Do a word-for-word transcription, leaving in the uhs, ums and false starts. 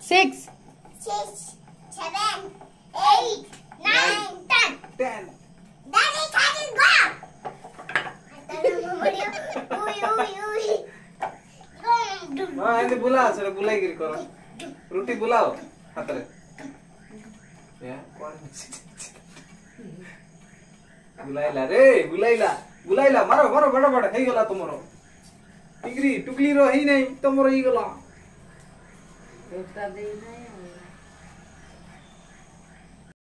Six. Six, seven, eight, nine, ten. Ten. Daddy, daddy, go. Uy, uy, uy. हाँ ऐसे बुला sir बुलाई गिरी करो रोटी बुलाओ हाथ रे या कौन बुलाइला रे बुलाइला बुलाइला मारो मारो बड़ा बड़ा हे गला तुमरो टिकरी टुकली रो ही नहीं तुमरो ही गला देवता दे नहीं